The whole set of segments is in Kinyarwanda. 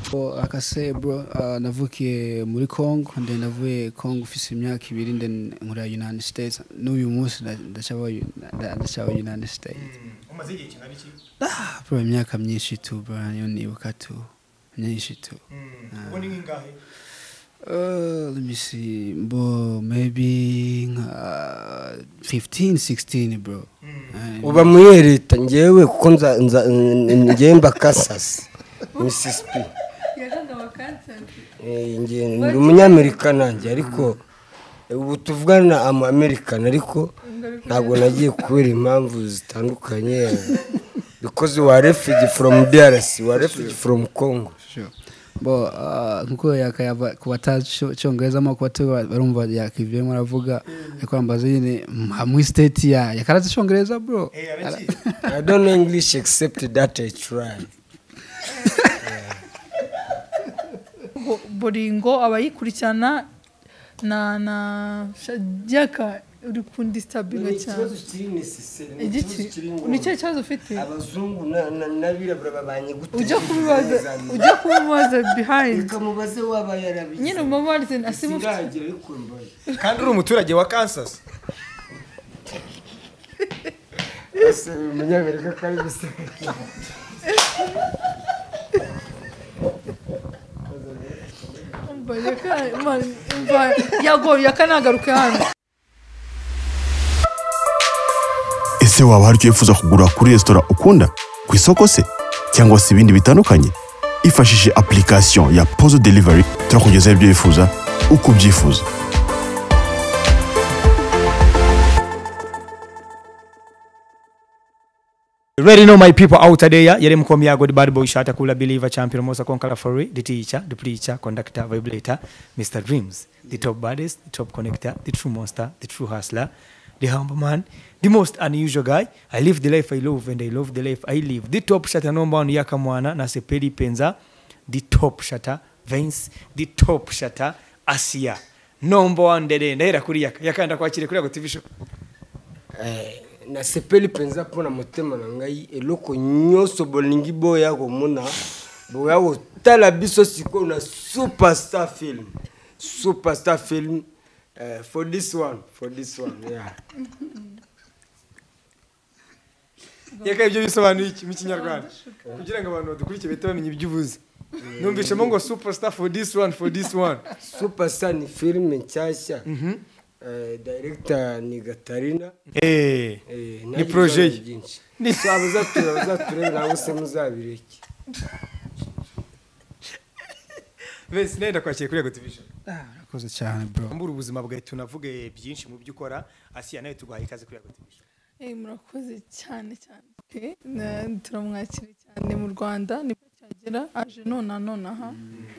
Like I said, bro, navukiye muri Congo, and then navuye Congo ufise imyaka 2, then muri United States. N'uyu munsi ndashaba United States. Umaze igihe kingana iki? Bro, imyaka myinshi tu, bro, yo nibuka tu. Myinshi tu. Ubu ni ngingahe? Let me see, bro, maybe 15, 16, bro. Uba muri leta ngewe kuko ngemba Kansas, Mississippi. Ndi umunyamerika nanjye ariko ubu tuvugana American ariko ntabwo nagiye kubera impamvu zitandukanye because we are refugee from DRC, we are refugee from Congo. Sure. Bo nkuko yakayava kubatacyongereza mo kwate barumva yakivye muravuga yakwambaza nyine hamwe state yakaraza cyongereza bro. I don't know English except that I try. Boringo abayikurikirana na Jaka uri kundistabinga cyane. Nicyo cyazo ufite Abazungu nabirabura babanye gute? Ujya kubibaza behind. Kamubaze waba yarabize. Nyine umubarize asimu Kandi uri umuturage wa Kansas. Ese umunyamerika kandi bise. yakanagaruka hano. Ese waba hari icyo wifuza kugura kuri restaurant ukunda ku isoko se cyangwa se ibindi bitandukanye? Ifashishije application ya Pozo Delivery turakugezaho ibyo wifuza uko ubyifuza. Ready know my people out there, yere mkomyago the bad boy shata kula believer champion Mosa Konkala Furry, the teacher, the preacher, conductor, vibrator, Mr. Dreams, the top baddest, the top connector, the true monster, the true hustler, the humble man, the most unusual guy. I live the life I love and I love the life I live. The top shatter number one Yakamwana, Nasepeli Penza, the top shatter Vince, the top shatter Asia. Number one dede, naira kuri yakanda kwa chile kuri TV show. Na sepeli penza pona motema na ngai eloko nyoso bolingi boya ko mona boya ko tala biso siko na superstar film for this one yeah. Yaka ibyo bisobanuye iki mu Kinyarwanda kugira ngo abantu badukurikire bete bamenye ibyo uvuze. Numvise ngo superstar for this one superstar ni film ncyashya. Director ni Gatarina ni projet ni bazature nawe se muzabireke bese nenda kwakira kuri TV show. Rakoze cyane bro. Mbura ubuzima bwawe tunavuge byinshi mu byo ukora Asia nawe tuguhaye ikaze kuri TV show. Murakoze cyane turamwakira cyane mu Rwanda niko cyagera aje nonaha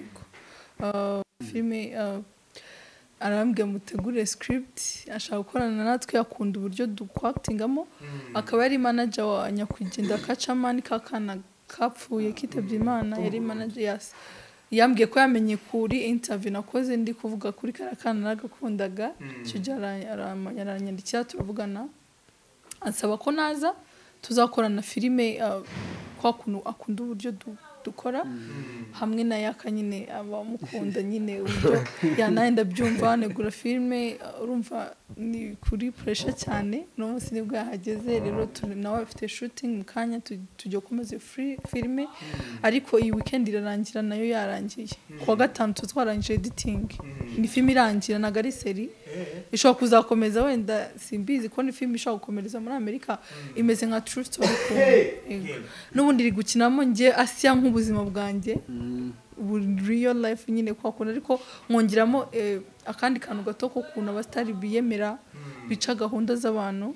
filme arambye mutegure script ashaka gukorana natwe yakunda uburyo dukwactingamo akaba yari manager wa Nyakwigendera Kacamani kakana kapfuye kitabye Imana yari manager yambwiye ko yamenye kuri interview nakoze ndi kuvuga kuri karakana nagakundaga yaranyandikira turavugana ansaba ko naza tuzakorana filime kwa kuntu akunda uburyo dukora hamwe na yakanyine abamukunda nyine uburyo yananda byumva negura filme urumva ni kuri pressure cyane no sinibwo yahageze rero nawe afite shooting mukanya tujye komeza filme ariko iyi weekend irarangira nayo yarangiye kwa gatanu twarangije editing ni filme irangira na gari seri ishobora kuzakomeza wenda simbizi ko ni filme ishobora gukomereza muri Amerika imeze nka true story n'ubundi iri gukinamo nge Asia nk'ubuzima bwanjye real life nyine kwa kuna ariko nkongeramo akandi kantu gato ko kuna abastari biyemera bica gahunda z'abantu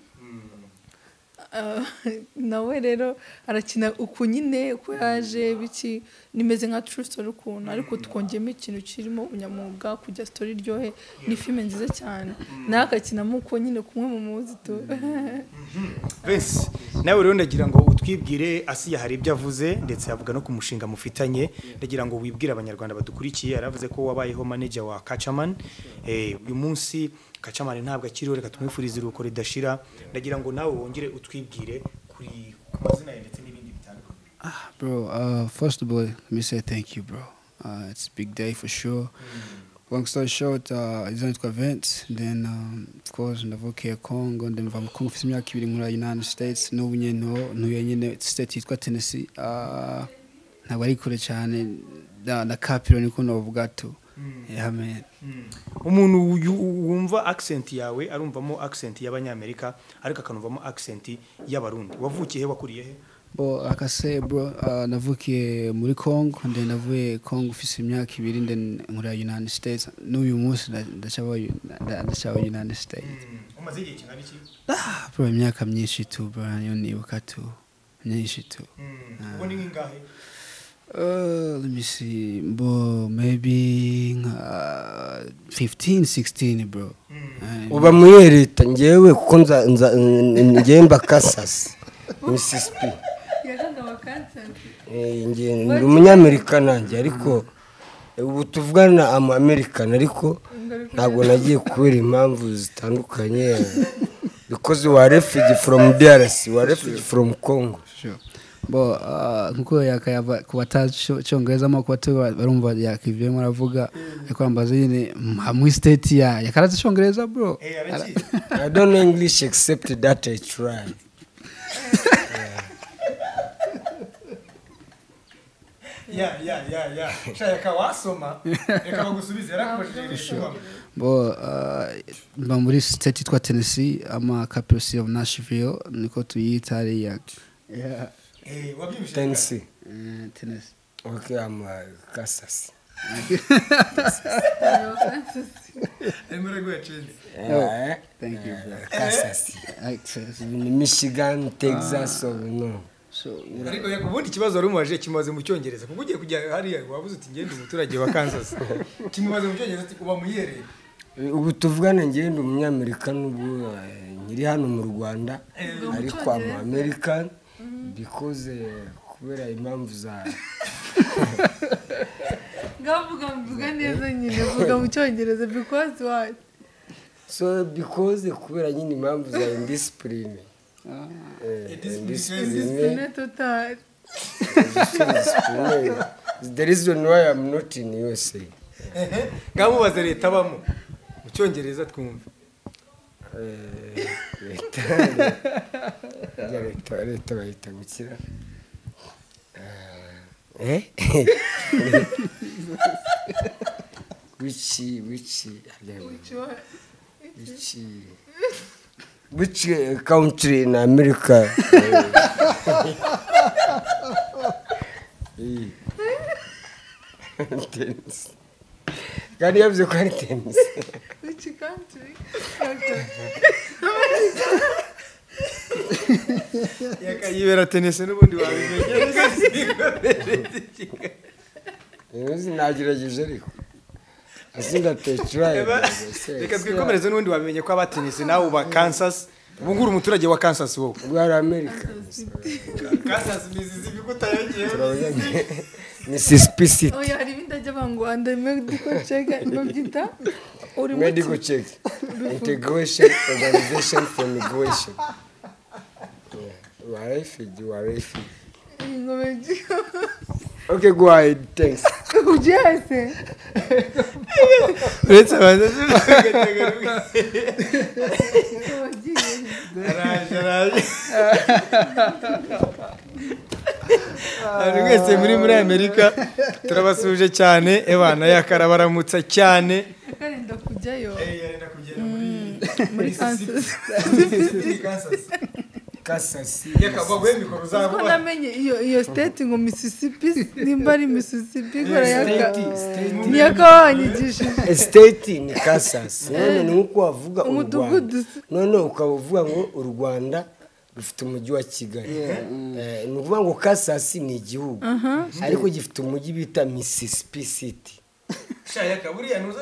nawe rero arakina uko nyine uko yaje biki nimeze nka true story ukuntu ariko tukongemo ikintu kirimo unyamuga kujya story ryohe ni filme nziza cyane nakakinamo uko nyine kumwe mu muzito Vince nawe rero ndagira ngo utwibwire Asia hari ibyo avuze ndetse avuga no kumushinga mufitanye ndagira ngo wibwire abanyarwanda badukurikiye aravuze ko wabayeho manager wa Kacaman uyu munsi Kacaman ntabwo akiriho reka tumwifurize uruko ridashira ndagira ngo nawe wongere utwibwire kuri mazina ndetse n'ibindi bitandukanye. Bro, first of all, let me say thank you, bro. It's a big day for sure. Long story short, izanitwa Vince, then of course ndavukiye Congo, then mva mu Congo mfite imyaka 2 muri United States, n'ubu ntuye nyine state yitwa Tennessee. Ntabwo ari kure cyane na capital niko novuga tu. Yeah man. Umuntu wumva accent yawe arumvamo accent y'abanyamerika ariko akanumvamo accent y'abarundi. Wavukiye he, wakuriye he? Bo akase bro, navukiye muri Congo, then navuye Congo ufise imyaka 2, then muri United States. N'uyu munsi ndachaba United States. Umaze igihe kingana iki? Bro imyaka myinshi tu bro, yo nibuka tu. Myinshi tu. Ubu ni ngingahe? Let me see, bro, maybe 15, 16 bro. uba muri leta ngewe kuko ngemba Kansas Mississippi. Ndi umunyamerika nanjye ariko ubu tuvugana American ariko ntabwo nagiye kubera impamvu zitandukanye because we are refugee from DRC, we are refugee from Congo. Sure. Bo nkuko yakayava kubatacyongereza mo kwate barumva yakivye muravuga yakwambaza yine mu state ya karazi cyongereza bro. I don't know English except that I try. Yeah. Shaya kawasoma reka bagusubize yarakubashije. Bo mba muri state yitwa Tennessee, ama capital city of Nashville niko tuyita ari ya. Yeah. Tennessee. Tennessee. Okay, I'm Kansas. Thank you bro. Kansas. Access. Michigan, Texas, or no. So ariko yakubundi kibazo ari umuwaje kimaze mu cyongereza kuko ugiye kujya hariya wabuze uti ngende umuturage wa Kansas kimaze mu cyongereza ati kuba muyere. Ubu tuvugana ngende umunyamerika n'ubu nyiri hano mu Rwanda ariko ama American because kubera impamvu za ngavuga neza nyine vuga mu cyongereza because what? So because kubera nyine impamvu za indiscipline. Discipline total. The reason why I'm not in USA. Ngamubaze leta bamo mu cyongereza twumve. Leta bayita gukira. Which country in America? Tennis. Can you have the tennis? Which country? Yakayibera tennis n'ubundi wabimenye. Nagerageje ariko. Asinda try. Reka twikomereze n'ubundi wabimenye ko abatennis nawe uba Kansas. Ubu nguru umuturage wa Kansas wowe. Rwari America. Kansas Mississippi kutayongeye. Mississippi City. Oya hari bindajya bangwanda medical check babyita uri Medical check. Integration organization for migration. You are refugee. Okay, go ahead. Thanks. Ujese. Let's have it. Mwese muri Amerika turabasuje cyane ebana yakara baramutsa cyane Karinda kujyayo. Yarenda kugera muri Kansas. Kansas. Yakabagwe mikoro zabo. Ko namenye iyo state ngo Mississippi nimba ari Mississippi kora yaka wanyigishije. State ni Kansas. None nuko wavuga umudugudu. None ukavuga ngo u Rwanda rufite umujyi wa Kigali. Ni ukuvuga ngo Kansas ni igihugu ariko gifite umujyi bita Mississippi City. Shaya kaburiya nuzo.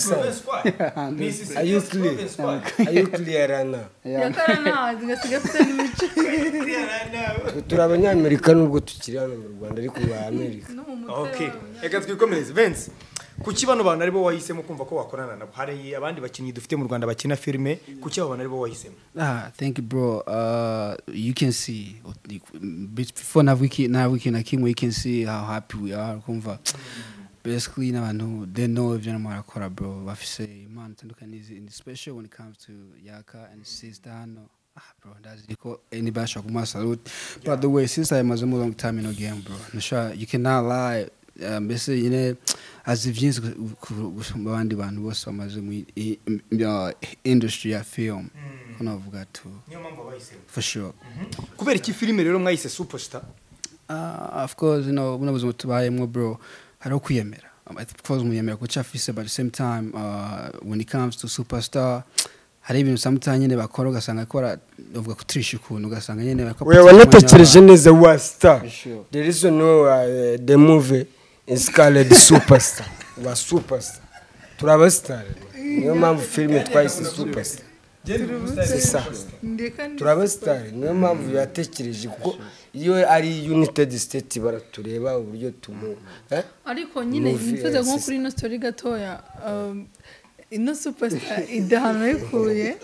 Are you clear now? Yakara ngasiga fite n'imico. Turi abanyamerika nubwo tukiri hano mu Rwanda ariko ba Amerika. Okay. Eka twikomereze Vince. Kuki bano bantu aribo wahisemo kumva ko wakorana nabo? Hari abandi bakinyi dufite mu Rwanda bakina filme, kuki abo bantu aribo wahisemo? Thank you bro. You can see before na wiki na King, you can see how happy we are kumva. basically n'abantu they know ivyo namwe arakora bro bafise impano itandukanye special when it comes to Yaka and sister hano bro that's ko anybody shaka kuma salute by the way since I was a long time in the game bro no sure you cannot lie basically as if yins kubandi bantu bose bamaze mu industry ya film kunavuga tu niyo mpamvu bayise for sure kubera iki filime rero mwayise Superstar of course you know when I was tubayemwo bro haro kwiyemera of course muyemera ko cyafise but at the same time when it comes to Superstar hari ibintu sometimes nyene bakora ugasanga akora uvuga kutrisha ukuntu ugasanga nyene we wanatekereje neza wa star there is no the movie is called Superstar wa Superstar turaba star niyo mpamvu filime twayise Superstar c'est ça turaba star niyo mpamvu yatekereje kuko iyo ari United States baratureba uburyo tumu ariko nyine mvuze nko kuri no story gatoya ino Superstar idahano yikuye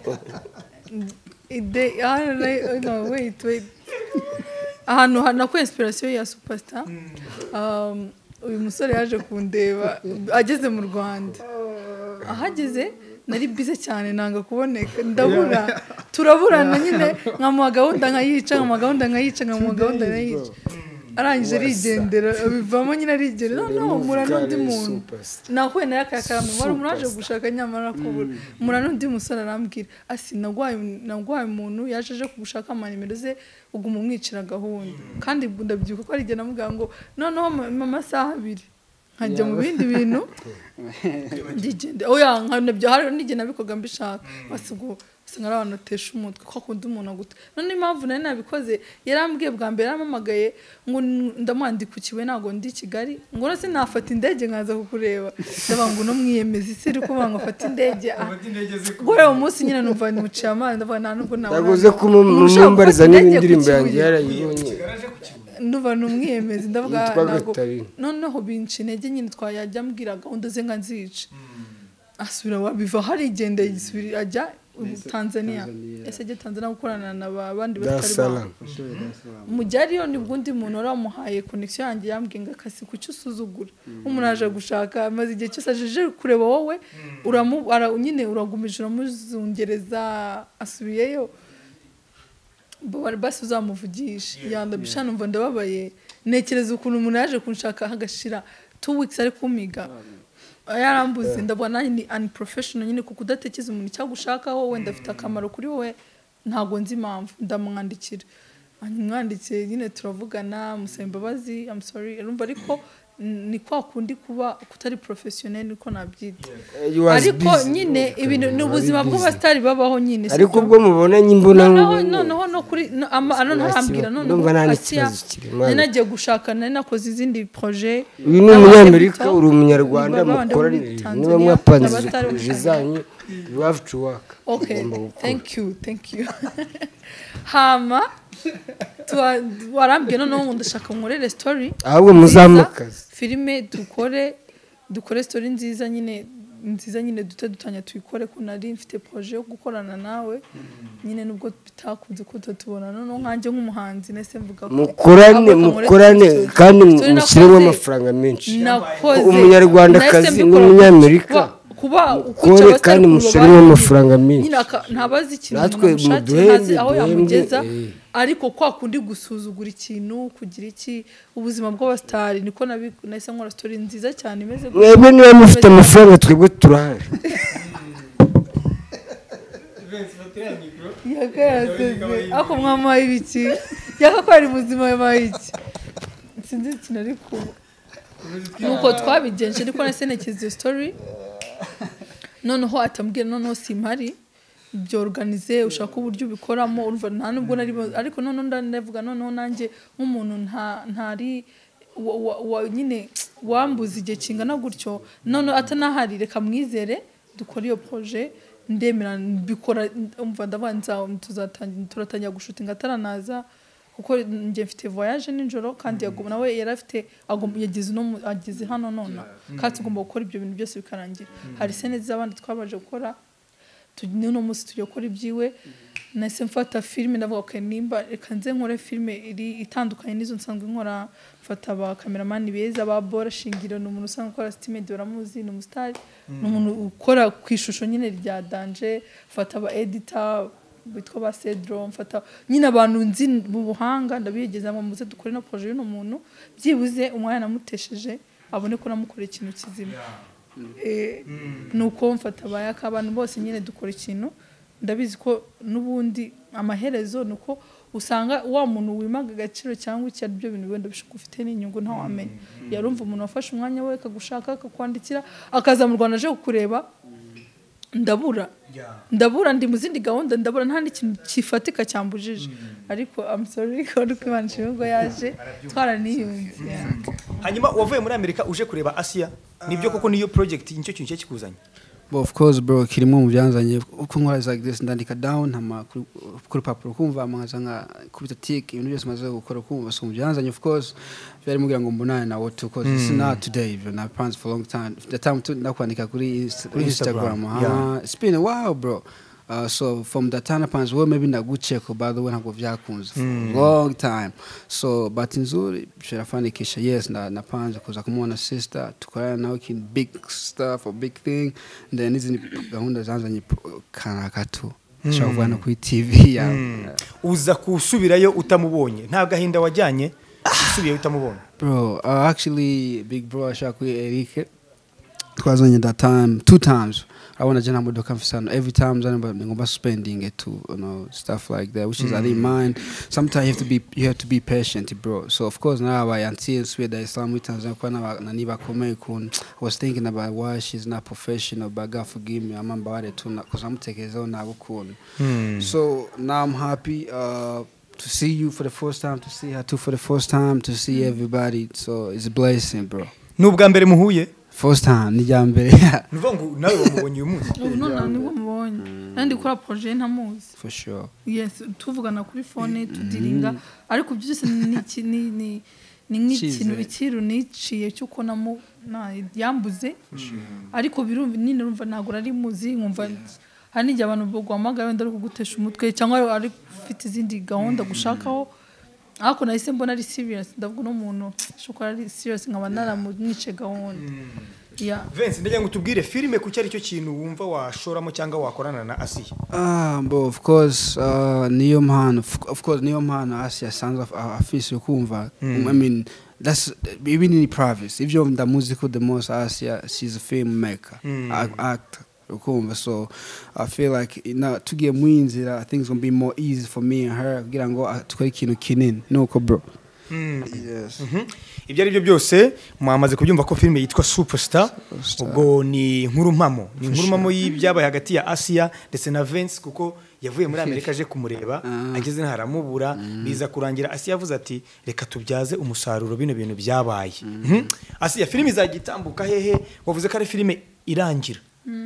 no wait ahantu hana ko inspiration ya Superstar uyu musore yaje kundeba ageze mu Rwanda ahageze nari bize cyane nanga kuboneka ndabura turaburana nyine nkamuha gahunda nkayica nkamuha gahunda nkayica arangije rigendera bivamo nyine arigendera no murano ndi muntu nahuye na yakakaramu wari umuraje gushaka nyamara kubura murano ndi musara arambwira asi nagwaye umuntu yajeje kugushaka amanimero ze uguma umwicira gahunda kandi ndabyuka ko ari gena muga ngo noneho mama saha 2 nkajya mu bindi bintu ndigende oya nkanabyo hari nige nabikoga mbishaka basugo singara abantu tesha umutwe ko akunda umuntu agute none impamvu nari nabikoze yarambwiye bwa mbere aramamagaye ngo ndamwandikukiwe nago ndi Kigali ngo nase nafata indege nkaza kukureba ndabangu no mwiyemeza isiri ko banga fata indege gore umunsi nyine numva ni muciye amana ndavuga nta nubwo nawe ndaguze kumumbariza n'indirimbo yanjye yarayibonye nduva numwiyemeza ndavuga nago noneho binci intege nyine twayajya mbwira gahunda ze nka nzica asubira wabiva hari igende yisubira ajya Tanzania ese Tanzania gukorana na abandi batari ba mujyariyo nibwo ndi muntu waramuhaye connection yanjye yambwiye ngo akasi kucyo usuzugura umuntu aje gushaka maze igihe cyose ajeje kureba wowe nyine uragumije uramuzungereza asubiyeyo basi uzamuvugisha yandabisha numva ndababaye nekereza ukuntu umuntu yaje kunshaka hagashira 2 weeks ari kumiga yarambuze ndabona ni unprofessional nyine kuko udatekeza umuntu cyagushakaho wenda afite akamaro kuri wowe ntago nzi impamvu ndamwandikira mwanditse nyine turavugana musembabazi I'm sorry urumva ariko ni kwa kundi kuba kutari professional niko nabyita ariko nyine ibintu n'ubuzima bw'abastari babaho nyine ariko ubwo mubona nyimbona no kuri arambwira nagiye gushaka nari nakoze izindi projet uyu ni umunyamerika uri umunyarwanda mukorana niba mwapanze projet zanyu you have to work okay thank you hama warambye noneho ndashaka nkorere story ahubwo muzamakaza filime dukore story nziza nyine dutanya tuyikore ko nari mfite projet yo gukorana nawe nyine nubwo bitakunze ko tutubona noneho nkanjye nk'umuhanzi nese mvuga ko mukorane kandi mushyiremo amafaranga menshi umunyarwandakazi n'umunyamerika kuba ukwica kandi mushyiremo amafaranga menshi ntabazi ikintu natwe aho yamugeza ariko kwa kundi gusuzugura ikintu kugira iki ubuzima bw'abastari niko nahise nkora story nziza cyane imeze mwebwe niba mufite amafaranga twebwe turahari ako mwama ibiki yakakwari muzima yabaye iki sinzi ikintu ariko nuko twabigenje ariko nahise ntekereza story noneho atambwira noneho simpari byo organize ushaka uburyo ubikoramo urumva nta nubwo nari ariko noneho ndavuga noneho nanjye nk'umuntu ntari nyine wambuza igihe kingana gutyo noneho atanahari reka mwizere dukora iyo projet ndemera bikora umva ndabanza turatangira gushutinga ataranaza kuko nje mfite voyage ninjoro kandi yagoma nawe yarafite yagize hano none kandi tugomba gukora ibyo bintu byose bikarangira hari sene z'abandi twabaje gukora no musi tujye gukora ibyiwe nahise mfata filime ndavuga okay nimba reka nze nkore filime iri itandukanye n'izo nsanzwe nkora mfata aba cameraman beza ba Bora Shingiro n'umuntu usanzwe ukora Steam Doramuzi n'umustar n'umuntu ukora ku ishusho nyine rya Danger mfata aba editor bitwa ba Cedro mfata nyine abantu nzi mu buhanga ndabigeza mu muze dukore no projet y'uno muntu byibuze umwanya namutesheje abone ko namukora ikintu kizima nuko mfata bayaka abantu bose nyine dukora ikintu ndabizi ko nubundi amaherezo nuko usanga wa muntu wimaga agaciro cyangwa icyo ari byo bintu wenda bishaka ufite n'inyungu nta wamenya yarumva umuntu wafashe umwanya we akagushaka akakwandikira akaza mu Rwanda aje kukureba ndabura ndi mu zindi gahunda ndabura nta n'ikintu kifatika cyambujije ariko I'm sorry ko ndikwimanisha ngo yaje twaraniyunze hanyuma wavuye muri Amerika uje kureba Asia nibyo koko niyo project nicyo kintu cye kikuzanye But of course bro kirimo mu byanzanye uko nkora like this ndandika down hama kuri papuro kumva amaza nka kubita tick ibintu byose maze gukora kumva so mu byanzanye of course byari mugira ngo mbonane na what because it's not today even I planned for a long time the time to nakwandika kuri Instagram it's been a while bro so from the time plans well maybe ndagucheko by the way ntabwo byakunze for a long time so but nzuri shirafanikisha yes na plans kuza kumona sister tukorana nawe kin big stuff or big thing then izi gahunda zanzanye kana katu shavana kuri TV ya uza kusubirayo utamubonye nta gahinda wajyanye usubiye utamubonye bro actually big bro ashaka Eric twazanye that time 2 times I want to jana modoka mfisano every time ngomba spending it to stuff like that which is I didn't mind sometimes you have to be patient bro so of course now until Sweden Islam with Tanzania kwa na niba komeye kun I was thinking about why she's not professional but God forgive me amamba wale tu because I'm taking na bukunu so now I'm happy to see you for the first time to see her too for the first time to see everybody so it's a blessing bro nubwa mbere muhuye first time ni jambere nuvongo nawe bamubonye umunsi no niwo mubonye kandi kora projet ntamuzi for sure yes tuvugana kuri phone tudiringa ariko byose ni nk'ikintu bikiru niciye cyuko namo yambuze ariko birumva nine rumva nagura ari muzi nkumva hanijye abantu bogwamagara wenda ari kugutesha umutwe cyangwa ari ufite izindi gahunda gushakaho ako nahise mbona ari serious ndavuga no muntu shukora ari serious nkaba naramwice gahunda Vince ndagira ngo tubwire filime ku cyari cyo kintu wumva washoramo cyangwa wakorana na Asia but of course niyo mpano Asia sounds of afisi kumva I mean that's even in privacy if you're the musical the most Asia she's a filmmaker actor ukumva so I feel like tugiye mwinzira I think it's going to be more easy for me and her kugira ngo tukore ikintu kinini nuko bro yes ibyo ari byo byose mwamaze kubyumva ko filime yitwa Superstar ubwo ni inkuru mpamo y'ibyabaye hagati ya Asia ndetse na Vince kuko yavuye muri Amerika aje kumureba ageze ntaramubura biza kurangira Asia yavuze ati reka tubyaze umusaruro bino bintu byabaye Asia filime izagitambuka hehe wavuze ko ari filime irangira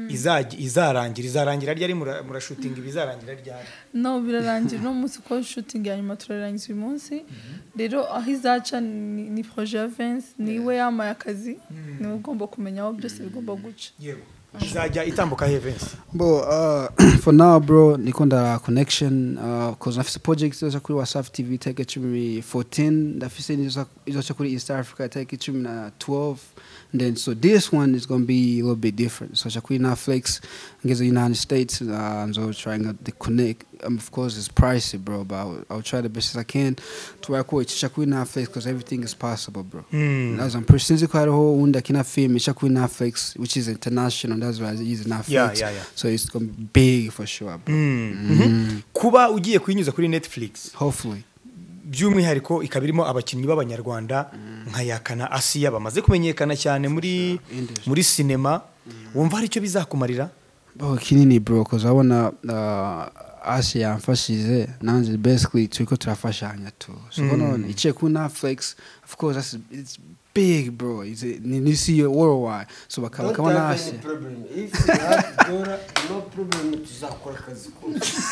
izarangira ryari murashooting ibizarangira ryari no birarangira no munsi ko shooting ya nyuma turarangiza uyu munsi rero aho izaca ni projet Vince niwe yamaye akazi niwe ugomba kumenya aho byose bigomba guca yego izajya itambuka he Vince bo for now bro niko ndara connection cause nafise project zo kuri WhatsApp TV take 2014 ndafise izo kuri East Africa take 2012 and then so this one is going to be a little bit different so chakuri Netflix ngeze United States and so trying to connect of course it's pricey bro but I'll try the best as I can to work with chakuri Netflix because everything is possible bro as I'm personally quite a whole unda kina film chakuri Netflix which is international that's why I use Netflix so it's going to be big for sure bro kuba ugiye kuyinyuza kuri Netflix hopefully by'umwihariko ikabirimo abakinnyi b'abanyarwanda nka Yakana Asia bamaze kumenyekana cyane muri cinema wumva hari icyo bizakumarira kinini bro cause I wanna Asia yamfashije nanze basically turiko turafashanya tu so none ice ku Netflix of course it's big bro you see it worldwide so bakabona Asia if you have dollar no problem tuzakora kazi ko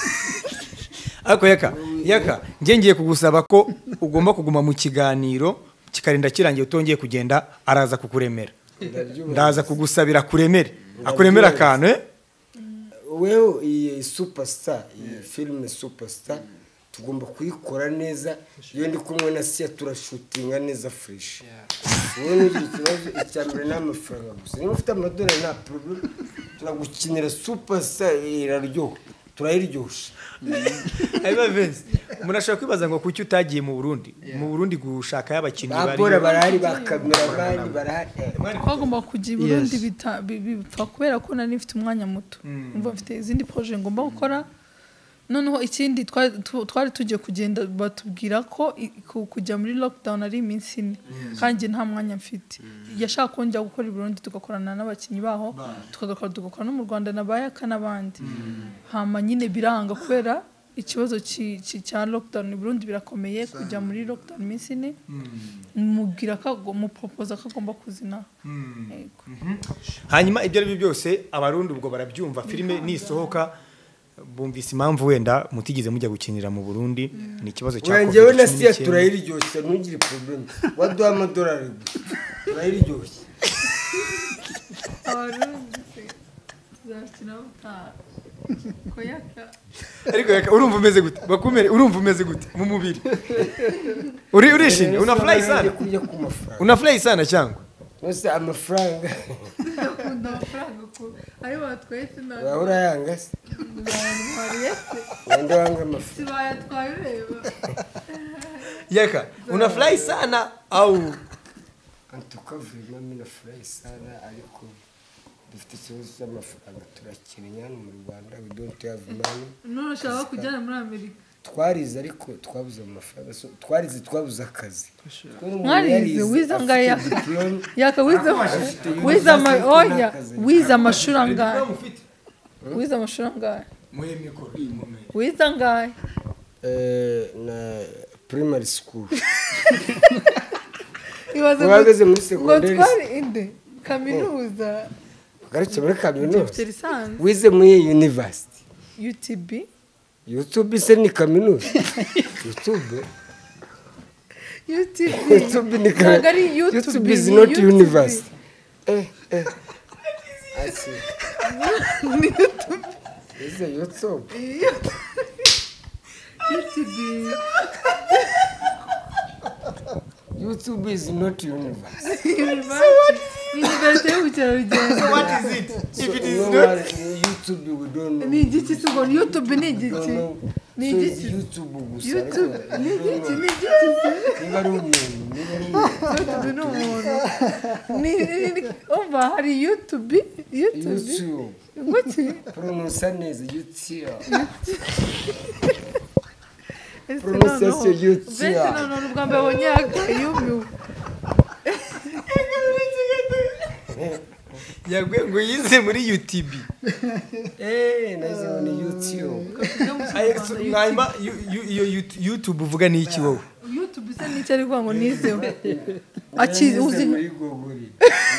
ako yaka ngiye kugusaba ko ugomba kuguma mu kiganiro kikarinda kirangiye utongeye kugenda araza kukuremera ndaza kugusabira kuremera akuremera kantu wewe iyi superstar iyi filime superstar tugomba kuyikora neza iyo ndi kumwe na Sia turashutinga neza fresh wowe n'ugira ikibazo icyambere n'amafaranga gusa niba ufite amadolari nta problem turagukinira superstar iraryoha turayiryoshya Aiba Vince murashaka kwibaza ngo kuki utagiye mu Burundi gushaka y'abakinnyi bari bakora barahari bakameramani barahari twagomba kujya i Burundi bipfa kubera ko nari mfite umwanya muto umva mfite izindi projet ngomba gukora noneho ikindi twari tugiye kugenda batubwira ko kujya muri lockdown ari iminsi ine kandi nta mwanya mfite yashaka kongera gukora i Burundi tugakorana n'abakinnyi baho tugakora no mu Rwanda nabayaka n'abandi hama nyine biranga kubera ikibazo cya lockdown i Burundi birakomeye kujya muri lockdown iminsi ine mubwira ko mupropose ko agomba kuzina yego hanyuma ibyo ari byo byose abarundi ubwo barabyumva filime nisohoka bumvise impamvu wenda mutigeze mujya gukinira mu Burundi ni ikibazo cya Covid. Wengewe na Sia turayiryoshya ntugire problem waduha amadolari turayiryoshya abarundi zakina uta koyaka ariko urumva umeze gute bakumere urumva umeze gute mu mubiri urishimye unafly sana unafly sana cyangwa nose amafaranga amafaranga ko ari batwese na wahora yanga se wenda wanga amafaranga sibaya twayureba yaka unafly sana au antukavuma mina fly sana ariko dufite ikibazo cy'amafaranga turakennye hano mu Rwanda we don't have money none shaka kujyana muri Amerika twarize ariko twabuze amafaranga twabuze akazi mwarize wiza ngaya yaka wiza amashuranga wiza amashuranga wiza ngaya na primary school wageze muri secondary inde kaminuza garutse muri kaminuza wize muri university UTB YouTube se ni kaminuza YouTube ni kaminuza YouTube is not university I see YouTube is a YouTube YouTube is not university. University y'ubukerarugendo. So what is it? If it is not YouTube, we don't know. Ni igiki se ngo YouTube ni igiki? Ni igiki? YouTube gusa. YouTube ni igiki? Ni igiki? Niba ari umuntu, YouTube ni umuntu. Ni umva hari YouTube. Nguki? Pronounce neza YouTube. Prononciation YouTube. No ubwambe bonyaka yumiwe. Yagwe ngo yize muri UTB. Naze muri YouTube. Ngayima YouTube uvuga ni iki wowe? YouTube se ni cyari kwa ngo nizeho. Akizi uzi muri Google.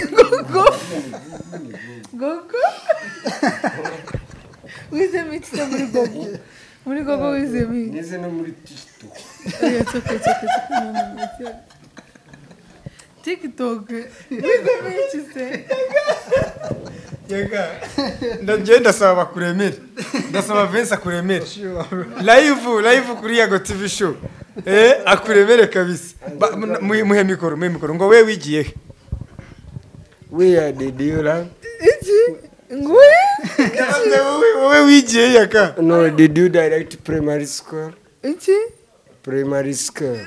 Gogo. Wize miti muri Gogo. Muri Gogo wize miti. Nize no muri TikTok. TikTok. Wize miti se. Yega. Ndagenda saba kuremera. Ndasaba Vince akuremera. Live kuri Yago TV show. Akuremere kabisa. Muhe mikoro ngo we wigiye he? Where did you learn? Wowe wigiye yaka? No, did you direct primary school? Iki? Primary school.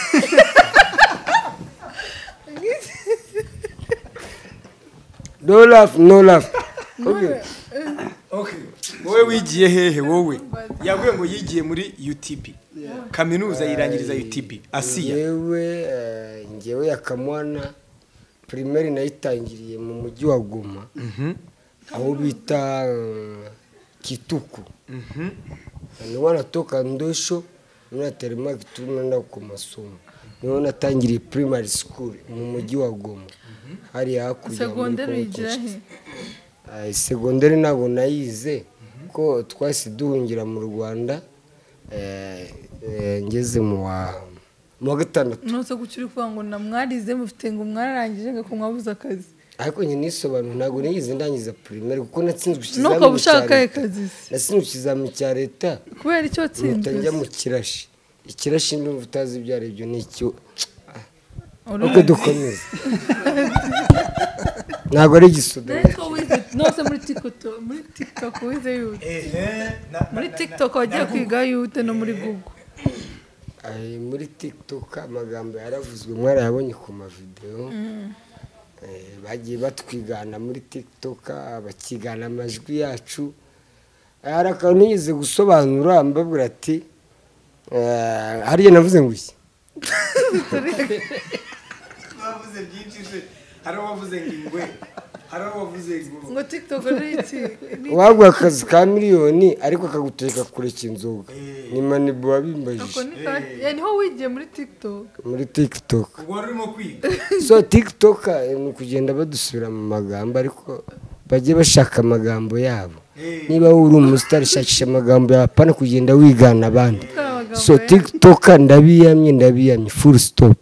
No laugh. Okay. Wowe wigiye hehe wowe? Yagwe ngo yigiye muri UTB. Kaminuza yirangiriza UTB. Asiya. Ngewe yakamwana primaire nayitangiriye mu mujyi wa Goma. Aho bita Kituku. Niwe natoka Ndosho naterema Kituku nda ku masomo. Niwe natangiriye primary school mu mujyi wa Goma. Hari hakurya. Secondary yigira he? Secondary nabo nayize ko twasi duhungira mu Rwanda ngeze mu wa gatandatu. Nose guciri kuvuga ngo namwarize mufite ngo mwararangije ngo mwabuza akazi. ariko nyine nisobanura ntabwo niyize ndangiza primaire kuko natsinzwe nuko ikizamini ushaka akazi natsinzwe ikizamini cya leta kubera icyo mpita njya mu tsinzwe ikirashi ndumva utazi ibyo ari byo ni icyo Uri- uko dukomeza ntabwo ari igisudo Ariko wize nose muri TikTok wize yute muri TikTok wagiye kwiga yute no muri Google muri TikTok amagambo yaravuzwe mwarayabonye ku mavideo bagiye batwigana muri TikTok bakigana amajwi yacu hari akantu nigeze gusobanura mbabwira ati hariya navuze ngo iki bavuze byinshi se hari abavuze ingwe hari abavuze ngo TikTok ari iki waguha akazi ka miliyoni ariko akaguteka kureka inzoga ni manibu wabimbajije niho wigiye muri TikTok muri TikTok ubwo wari urimo kwiga so TikTok ni ukugenda badusubira mu magambo ariko bajye bashaka amagambo yabo niba uri umusitari shakisha amagambo yawe apana kugenda wigana abandi so TikTok ndabiyamye full stop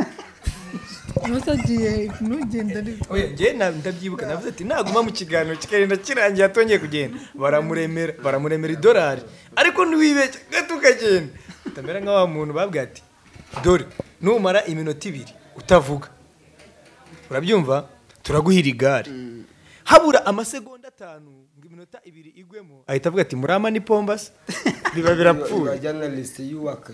musagiye nugenda ari oya nge ndabyibuka navuze ati naguma mu kiganiro kikagenda kirangiye atongeye kugenda baramuremera idolari ariko ntiwibeshye gato ukagenda utamera nka wa muntu babwiye ati dore numara iminota 2 utavuga urabyumva turaguhira igare habura amasegonda 5 ngo iminota 2 igwemo ahita avuga ati murama ni pombas biba birapfuye journalist yuwaka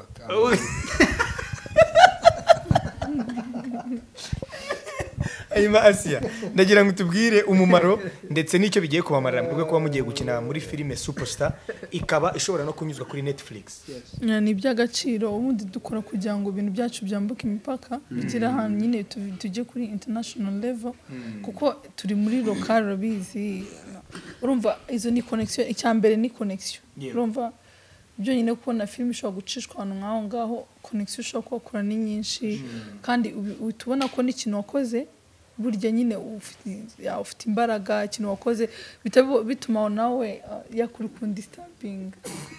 Ayima Asia ndagira ngo tubwire umumaro ndetse n'icyo bigiye kubamarira mu kuba mugiye gukina muri filime Superstar ikaba ishobora no kunyuzwa kuri Netflix. ni iby'agaciro ubundi dukora kugira ngo ibintu byacu byambuke imipaka bigira ahantu nyine tujye kuri international level kuko turi muri local rabizi urumva izo ni connection icyambere ni connection urumva byo nyine kubona film ishobora gucishwa ahantu ngaho ngaho connection ishobora gukora ni nyinshi kandi utubona ko n'ikintu wakoze burya nyine ufite imbaraga ikintu wakoze bituma nawe yakurukunda disturbing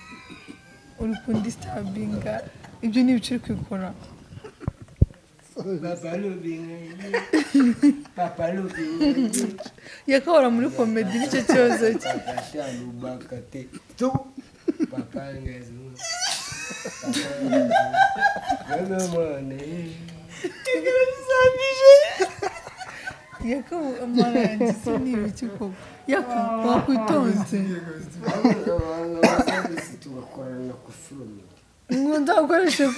ibyo ni biciri kwikora yakahora muri comedy nicyo kibazo yakamara yagize n'ibiki koko wakwitonze tugakorana ku filime nkunda gukoresha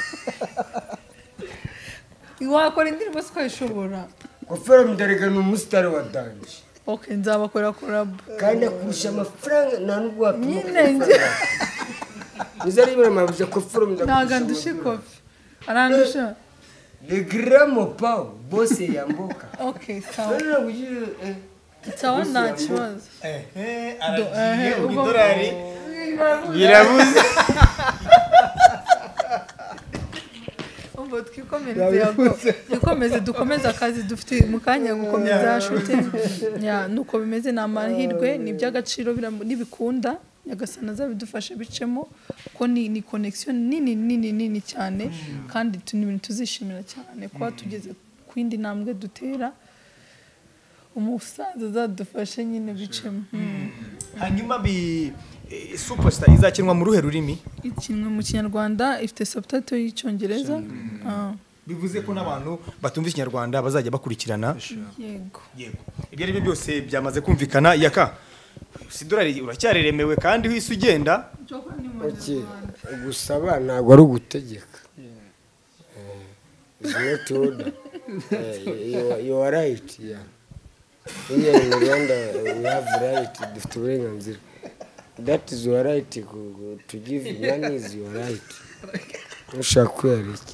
wakora indirimbo se ukayishobora ku filime ndarega ni umusitari wa danje okay nzabakora collab kandi akurusha amafaranga nta nubwo wapima nyine njye nizari ibara mabuja ku filime ntago ndusha kofi arandusha le gramo pao bose yamboka okay sawa none bujije sawa nta kibazo Aragiye idolari birabuze umva twikomeze dukomeze akazi dufite mu kanya gukomeza shooting nuko bimeze ni amahirwe ni iby'agaciro n'ibikunda Nyagasana zabidufashe bicemo ko ni connection nini cyane kandi ibintu tuzishimira cyane kuba tugeze ku yindi ntambwe dutera umusaza zadufashe nyine bicemo hanyuma Superstar izakinwa mu ruhe rurimi ikinwe mu Kinyarwanda ifite subtitle y'icyongereza bivuze ko n'abantu batumva Ikinyarwanda bazajya bakurikirana yego ibyo ari byo byose byamaze kumvikana yaka sidorari uracyareremewe kandi wise ugenda gusaba ntabwo ari ugutegeka not order you are right yeah in Rwanda we have right dufite uburenganzira that is your right to give money is your right ushaka kuyareka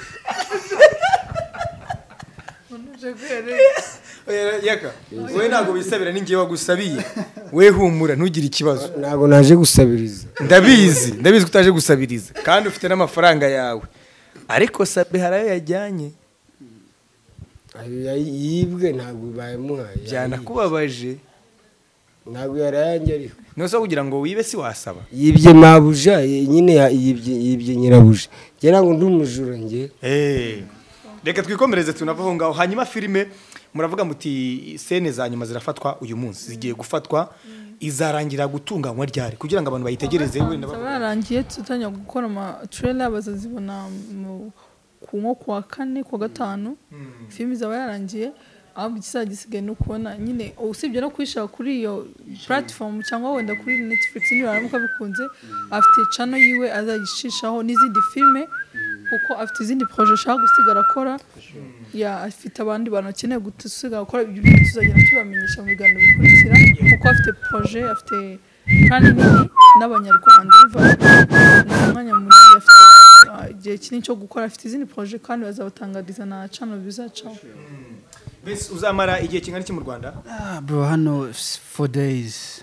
yaka we ntabwo bisabira ningiye wagusabiye we humura ntugire ikibazo ntabwo naje gusabiriza ndabizi ko utaje gusabiriza kandi ufite n'amafaranga yawe ariko sabe harayo yajyanye yibwe ntabwo bayimuhaye byanakubabaje ntabwo yarayange ariko nose kugira ngo wibe si wasaba yibye mabuja nyine yibye nyirabuja ngira ngo ndumujura nge reka twikomereze tunavaho ngaho hanyuma filime muravuga muti scene za nyuma zirafatwa uyu munsi zigiye gufatwa izarangira gutunganywa ryari kugira ngo abantu bayitegereze wenda barangiye tutanya gukora ama trailer bazazibona ku kwa kane kwa gatanu filime zaba yarangiye aho gisigaye no kubona nyine usibye no kwishaka kuri iyo platform cyangwa wenda kuri Netflix nibaramuka bikunze afite channel yiwe azayishishaho n'izindi filme kuko afite izindi projet ashaka gusigara akora ya afite abandi bantu bakeneye gusigara akora ibyo tuzagenda tubamenyesha mu biganiro bikurikira kuko afite projet afite kandi n'abanyarwanda n'umwanya muri afite igihe kinini cyo gukora afite izindi projet kandi bazabatangariza na channel bizacaho. Bes uzamara igihe kingana iki mu Rwanda? Bro hano 4 days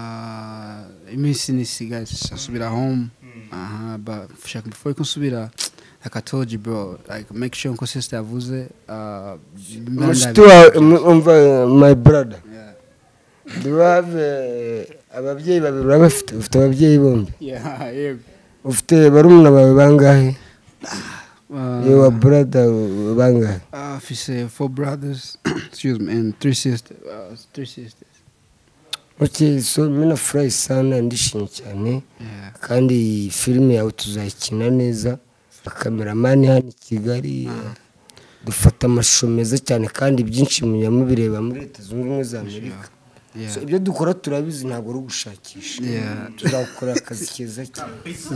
iminsi nisigaye asubira home but before kusubira like I told you bro like make sure uko sister yavuze mushiti wa my brother do you have ababyeyi babiri urabafite ufite ababyeyi bombi ufite barumuna bawe bangahe your brother bangahe office 4 brothers excuse me and 3 sisters okay so mina fry sana ndishimye cyane kandi filime yawe tuzayikina neza cameraman hano Kigali dufata amashusho meza cyane kandi byinshi munyamubireba muri Leta Zunze Ubumwe za Amerika so ibyo dukora turabizi ntabwo ari gushakisha tuzakora akazi keza cyane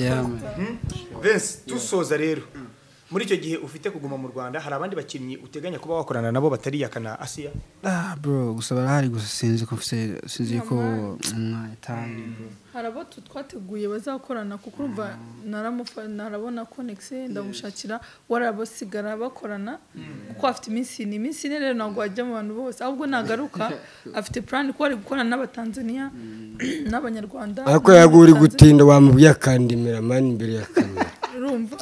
Vince tusoza rero muri icyo gihe ufite kuguma mu Rwanda hari abandi bakinnyi uteganya kuba wakorana nabo batari yakana Asia bro gusa barahari gusa sinzi ko mwatani bro harabo twateguye bazakorana kuko urumva narabona connection ndamushakira warabasigara bakorana kuko afite iminsi rero ntabwo ajya mu bantu bose ahubwo nagaruka afite plan ko ari gukorana n'abatanzania n'abanyarwanda ariko yaguri gutinda wamubwiye akandimira mani imbere ya kamera urumva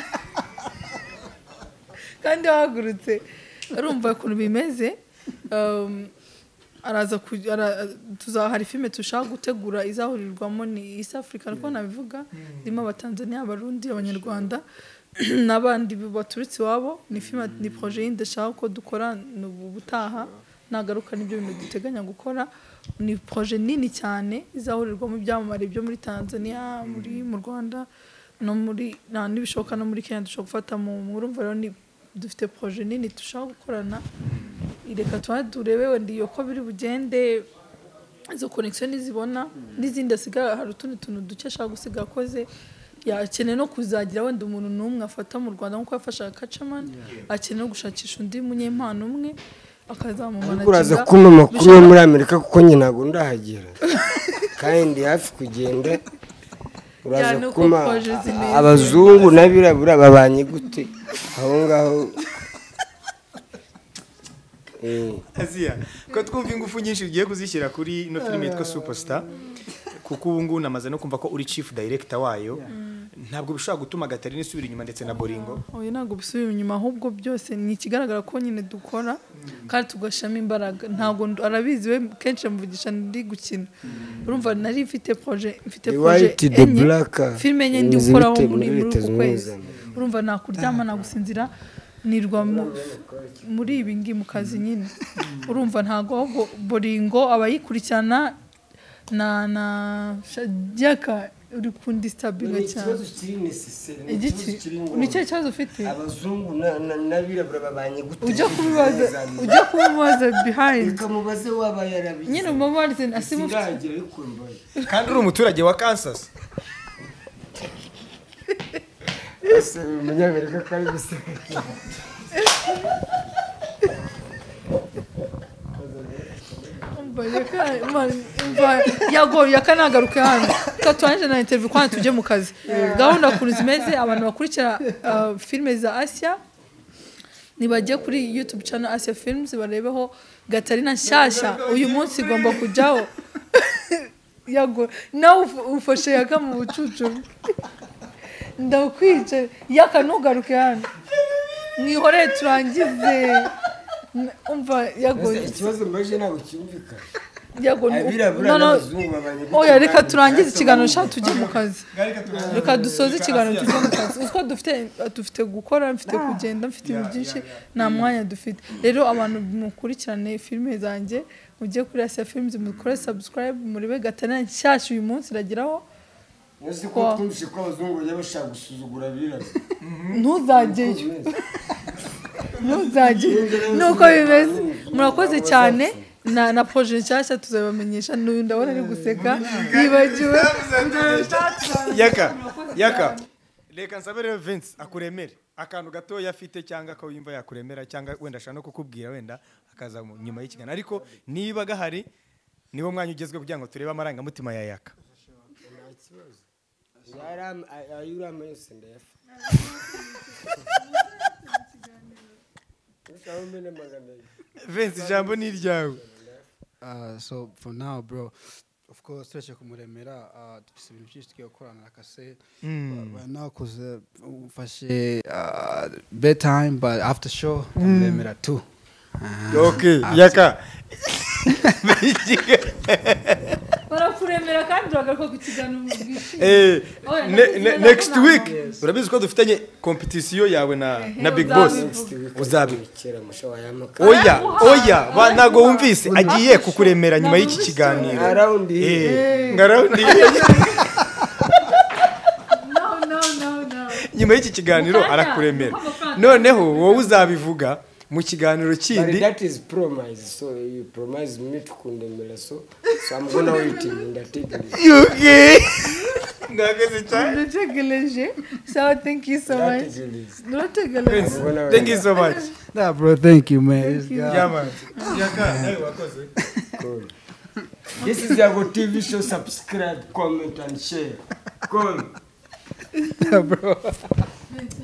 kandi wahagurutse urumva ukuntu bimeze araza tuzahari filme tushaka gutegura izahurirwamo ni East Africa ariko nabivuga ndimo abatanzania abarundi abanyarwanda n'abandi baturitse wabo ni filme ni projet y'indashaka ko dukora n'ubutaha nagaruka n'ibyo bintu duteganya gukora ni projet nini cyane izahurirwamo ibyamamare byo muri Tanzania mu Rwanda no muri n'ibishoboka no muri Kenya dushaka gufata mu urumva rero ni dufite projet nini tushaka gukorana ireka turebe wenda iyo ko biri bugende izo connection nizibona n'izindi asiga hari utundi tuntu duke ashaka gusiga akoze yakeneye no kuzagira wenda umuntu n'umwe afata mu Rwanda nkuko yafasha Kacaman akeneye gushakisha undi munyempano umwe akazamumana uraza kuma makuru muri Amerika kuko nyine ntago ndahagera kandi hafi kugenda uraza kuma abazungu n'abirabura babanye gute aho ngaho Asia ko twumva ingufu nyinshi ugiye kuzishyira kuri no filime yitwa Superstar kuko ubu ngubu namaze no kumva ko uri chief director wayo ntabwo bishobora gutuma Gatarina isubira inyuma ndetse na Boringo oya ntabwo bisubira inyuma ahubwo byose ni ikigaragara ko nyine dukora kandi tugashama imbaraga ntabwo arabizi we kenshi mvugisha ndi gukina urumva nari mfite projet filime enye ndi gukoraho muri kwezi urumva nakuryama nagusinzira nirwa muri ibi ngi mu kazi nyine urumva ntago Boringo abayikurikirana na Jaka uri kundistabinga cyane ni cyo cyazo ufite abazungu n'abirabura babanye gute ujya kubaza behind kamubaze waba yarabize nyine umubaze asimu kandi uri umuturage wa Kansas ese umunyamerika kari gusa yakanagaruke hano katwanje na interview kwa tuje mu kazi gahunda kuri zimeze abantu bakurikira filme za Asia nibajye kuri YouTube channel Asia Films barebeho Gatarina nshyashya uyu munsi igomba kujyaho yago nawe ufashe yaka mu bucucu ndakwice yakanugaruke hano mwihore turangize umva yagoye ikibazo mbaje nawe cyumvika yego abirabura no n'abazungu babanye oya reka turangize ikiganiro sha tujye mu kazi reka dusoze ikiganiro tujye mu kazi uko dufite gukora mfite kugenda mfite ibintu byinshi nta mwanya dufite rero abantu mukurikirane filime zanjye mujye kuri Asia Films mukore subscribe murebe gatana nshyashya uyu munsi iragiraho nzi ko twumvise ko abazungu bajya bashaka gusuzugura abirabura ntuzajyeyo nuko bimeze murakoze cyane na projet nshyashya tuzabamenyesha n'uyu ndabona ari guseka yibagiwe yaka reka nsabe rero Vince akuremere akantu gato yafite cyangwa ko yimva yakuremera cyangwa wenda ashaka no kukubwira wenda akaza nyuma y'ikigana ariko niba gahari niwo mwanya ugezwe kugira ngo turebe amarangamutima ya yaka Vince ijambo ni iryawe. So for now, bro, of course, turashaka kumuremera dufite ibintu byinshi tugiye gukorana like I said. Right now cause ufashe bedtime but after show kumuremera too. Okay, yaka. barakuremera kandi uragaruka ku kiganiro next week urabizi ko dufitanye competition yawe na Big Boss uzabikira mushawa yamaka oya nago wumvise agiye kukuremera nyuma y'iki kiganiro ngaroundi no nyuma y'iki kiganiro arakuremera noneho wowe uzabivuga mu kiganiro kindi that is promise so you promise me to kundemera so I'm gonna wait in that thing okay ngageze cyane ndategeleje so thank you so much thank you so much nah bro thank you man yeah man yaka nawe wakoze cool this is your TV show subscribe comment and share cool bro